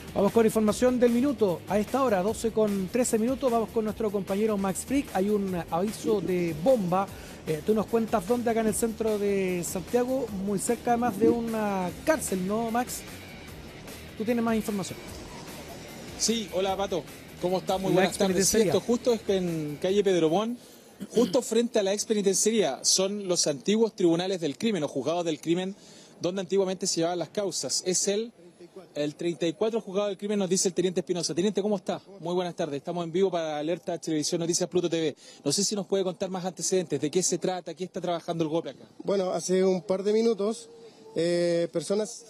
Vamos con información del minuto. A esta hora, 12 con 13 minutos, vamos con nuestro compañero Max Frick. Hay un aviso de bomba. Tú nos cuentas dónde, acá en el centro de Santiago, muy cerca además de una cárcel, ¿no, Max? Tú tienes más información. Sí, hola Pato, ¿cómo estás? Muy buenas tardes. Sí, esto justo es en calle Pedro Mon, justo frente a la expenitenciaría. Son los antiguos tribunales del crimen o juzgados del crimen donde antiguamente se llevaban las causas. Es el 34 juzgado del crimen, nos dice el teniente Espinosa. Teniente, ¿cómo está? Muy buenas tardes. Estamos en vivo para Alerta Televisión Noticias Pluto TV. No sé si nos puede contar más antecedentes, de qué se trata, qué está trabajando el GOPE acá. Bueno, hace un par de minutos, personas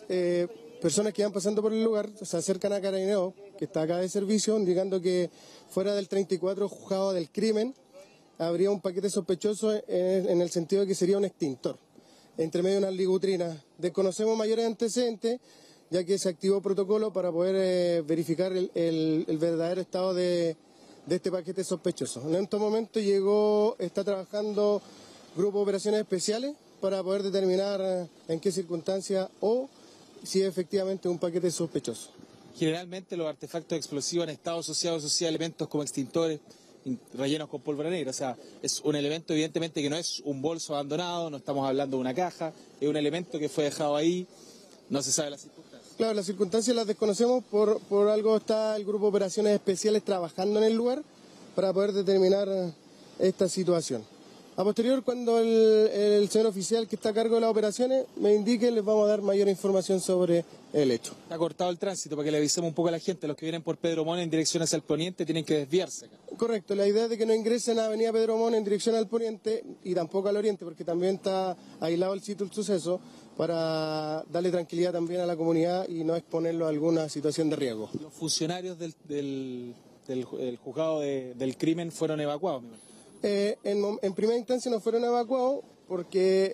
que van pasando por el lugar se acercan a Carabineros, que está acá de servicio, indicando que fuera del 34 juzgado del crimen habría un paquete sospechoso en el sentido de que sería un extintor, entre medio de unas ligutrinas. Desconocemos mayores antecedentes, ya que se activó protocolo para poder verificar el verdadero estado de este paquete sospechoso. En estos momentos está trabajando Grupo de Operaciones Especiales para poder determinar en qué circunstancias o si efectivamente es un paquete sospechoso. Generalmente los artefactos explosivos han estado asociados a elementos como extintores rellenos con pólvora negra, o sea, es un elemento evidentemente que no es un bolso abandonado, no estamos hablando de una caja, es un elemento que fue dejado ahí, no se sabe la circunstancia. Claro, las circunstancias las desconocemos, por algo está el Grupo de Operaciones Especiales trabajando en el lugar para poder determinar esta situación. A posterior, cuando el señor oficial que está a cargo de las operaciones me indique, les vamos a dar mayor información sobre el hecho. Está cortado el tránsito para que le avisemos un poco a la gente, los que vienen por Pedro Mon en dirección hacia el poniente tienen que desviarse acá. Correcto, la idea es de que no ingresen a Avenida Pedro Mon en dirección al poniente y tampoco al oriente, porque también está aislado el sitio del suceso, para darle tranquilidad también a la comunidad y no exponerlo a alguna situación de riesgo. Los funcionarios del juzgado del crimen fueron evacuados, mi hermano. En primera instancia no fueron evacuados porque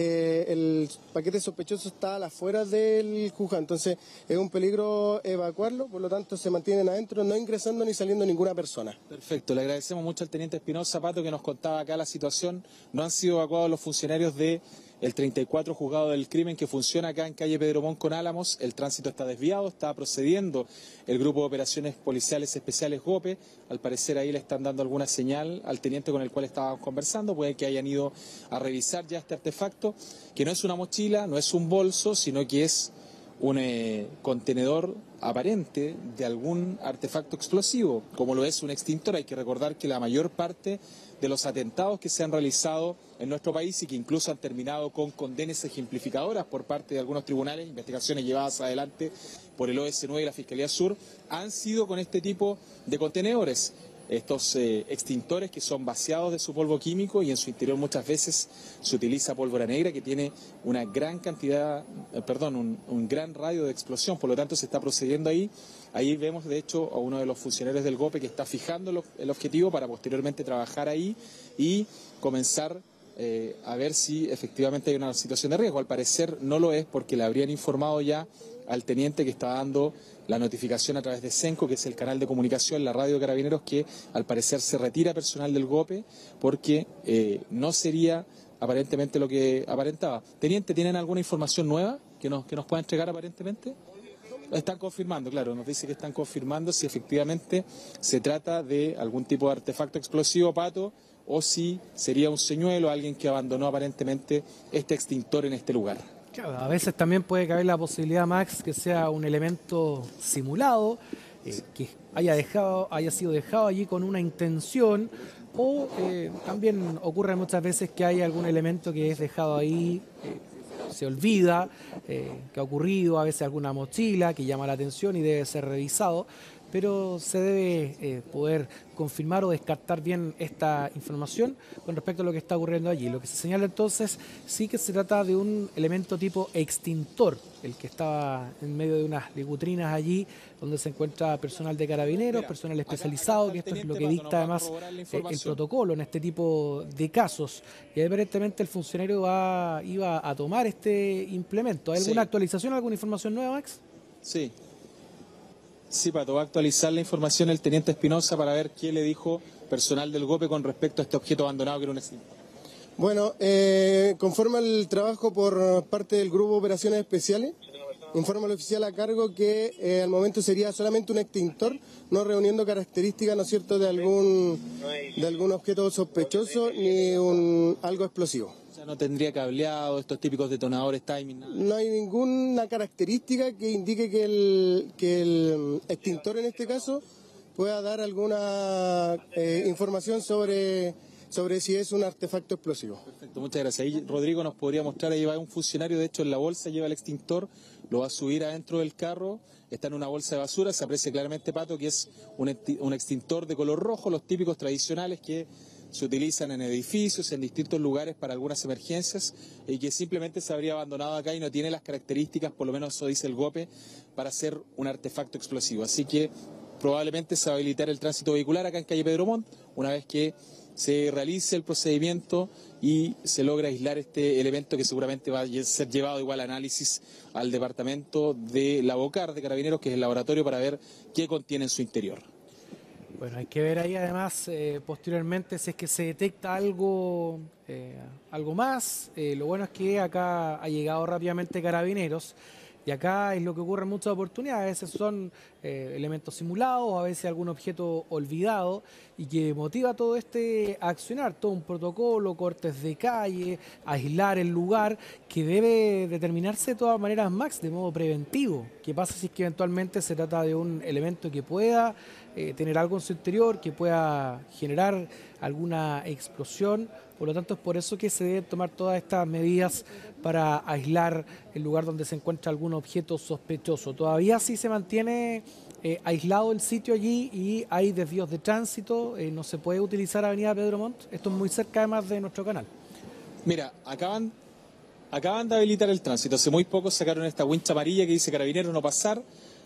el paquete sospechoso está a las afueras del juzgado, entonces es un peligro evacuarlo, por lo tanto se mantienen adentro, no ingresando ni saliendo ninguna persona. Perfecto, le agradecemos mucho al teniente Espinosa, Pato, que nos contaba acá la situación. No han sido evacuados los funcionarios del 34 juzgado del crimen que funciona acá en calle Pedro Mon con Álamos. El tránsito está desviado, está procediendo el Grupo de Operaciones Policiales Especiales GOPE. Al parecer ahí le están dando alguna señal al teniente con el cual estábamos conversando. Puede que hayan ido a revisar ya este artefacto, que no es una mochila, no es un bolso, sino que es un contenedor aparente de algún artefacto explosivo, como lo es un extintor. Hay que recordar que la mayor parte de los atentados que se han realizado en nuestro país y que incluso han terminado con condenas ejemplificadoras por parte de algunos tribunales, investigaciones llevadas adelante por el OS9 y la Fiscalía Sur, han sido con este tipo de contenedores. Estos extintores que son vaciados de su polvo químico y en su interior muchas veces se utiliza pólvora negra que tiene una gran cantidad, un gran radio de explosión, por lo tanto se está procediendo ahí. Ahí vemos de hecho a uno de los funcionarios del GOPE que está fijando el objetivo para posteriormente trabajar ahí y comenzar a ver si efectivamente hay una situación de riesgo. Al parecer no lo es porque le habrían informado ya al teniente que está dando la notificación a través de Senco, que es el canal de comunicación, la radio de Carabineros, que al parecer se retira personal del GOPE porque no sería aparentemente lo que aparentaba. Teniente, ¿tienen alguna información nueva que nos pueda entregar aparentemente? Están confirmando, claro, nos dice que están confirmando si efectivamente se trata de algún tipo de artefacto explosivo, Pato, o si sería un señuelo, alguien que abandonó aparentemente este extintor en este lugar. Claro, a veces también puede caber la posibilidad, Max, que sea un elemento simulado, que haya sido dejado allí con una intención, o también ocurre muchas veces que hay algún elemento que es dejado ahí, se olvida que ha ocurrido, a veces alguna mochila que llama la atención y debe ser revisado, pero se debe poder confirmar o descartar bien esta información con respecto a lo que está ocurriendo allí. Lo que se señala entonces sí que se trata de un elemento tipo extintor, el que estaba en medio de unas ligutrinas allí, donde se encuentra personal de Carabineros, personal especializado, que esto es lo que dicta además el protocolo en este tipo de casos. Y aparentemente el funcionario iba a tomar este implemento. ¿Hay alguna actualización, alguna información nueva, Max? Sí. Sí, Pato, va a actualizar la información el teniente Espinosa para ver qué le dijo personal del GOPE con respecto a este objeto abandonado que era un extintor. Bueno, conforme al trabajo por parte del Grupo de Operaciones Especiales, Informa al oficial a cargo que al momento sería solamente un extintor, no reuniendo características, ¿no es cierto?, de algún objeto sospechoso ni algo explosivo. O sea, no tendría cableado, estos típicos detonadores, timing, nada. No hay ninguna característica que indique que el extintor en este caso pueda dar alguna información sobre si es un artefacto explosivo. Perfecto, muchas gracias. Ahí Rodrigo nos podría mostrar, ahí va un funcionario, de hecho en la bolsa lleva el extintor, lo va a subir adentro del carro, está en una bolsa de basura, se aprecia claramente, Pato, que es un extintor de color rojo, los típicos tradicionales que se utilizan en edificios, en distintos lugares para algunas emergencias y que simplemente se habría abandonado acá y no tiene las características, por lo menos eso dice el GOPE, para ser un artefacto explosivo. Así que probablemente se va a habilitar el tránsito vehicular acá en calle Pedro Montt, una vez que se realice el procedimiento y se logra aislar este elemento que seguramente va a ser llevado igual a análisis al departamento de la BOCAR de Carabineros, que es el laboratorio, para ver qué contiene en su interior. Bueno, hay que ver ahí además posteriormente si es que se detecta algo más. Lo bueno es que acá ha llegado rápidamente Carabineros. Y acá es lo que ocurre en muchas oportunidades, a veces son elementos simulados, a veces algún objeto olvidado y que motiva todo este accionar, todo un protocolo, cortes de calle, aislar el lugar, que debe determinarse de todas maneras, Max, de modo preventivo. ¿Qué pasa si es que eventualmente se trata de un elemento que pueda tener algo en su interior, que pueda generar alguna explosión? Por lo tanto, es por eso que se deben tomar todas estas medidas para aislar el lugar donde se encuentra algún objeto sospechoso. Todavía sí se mantiene aislado el sitio allí y hay desvíos de tránsito, no se puede utilizar Avenida Pedro Montt. Esto es muy cerca además de nuestro canal. Mira, acaban de habilitar el tránsito. Hace muy poco sacaron esta wincha amarilla que dice Carabineros no pasar.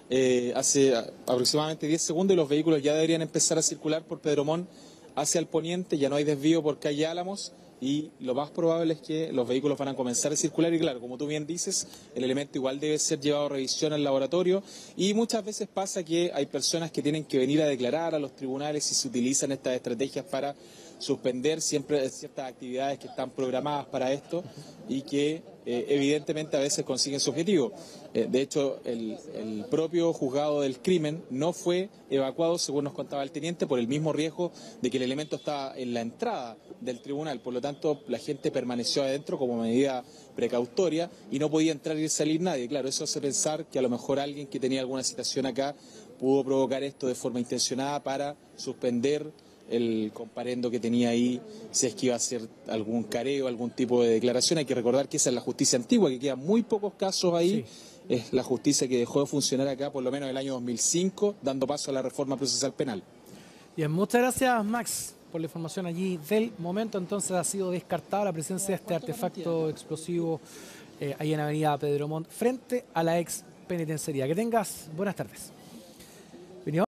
Hace aproximadamente 10 segundos y los vehículos ya deberían empezar a circular por Pedro Montt hacia el poniente, ya no hay desvío por calle Álamos y lo más probable es que los vehículos van a comenzar a circular y claro, como tú bien dices, el elemento igual debe ser llevado a revisión al laboratorio y muchas veces pasa que hay personas que tienen que venir a declarar a los tribunales y se utilizan estas estrategias para suspender siempre ciertas actividades que están programadas para esto y que evidentemente a veces consiguen su objetivo. De hecho, el propio juzgado del crimen no fue evacuado, según nos contaba el teniente, por el mismo riesgo de que el elemento estaba en la entrada del tribunal. Por lo tanto, la gente permaneció adentro como medida precautoria y no podía entrar y salir nadie. Claro, eso hace pensar que a lo mejor alguien que tenía alguna citación acá pudo provocar esto de forma intencionada para suspender el comparendo que tenía ahí, si es que iba a hacer algún careo, algún tipo de declaración. Hay que recordar que esa es la justicia antigua, que quedan muy pocos casos ahí. Sí. Es la justicia que dejó de funcionar acá por lo menos en el año 2005, dando paso a la reforma procesal penal. Bien, muchas gracias, Max, por la información allí del momento. Entonces ha sido descartada la presencia de este artefacto explosivo ahí en Avenida Pedro Montt, frente a la ex penitenciaría. Que tengas buenas tardes.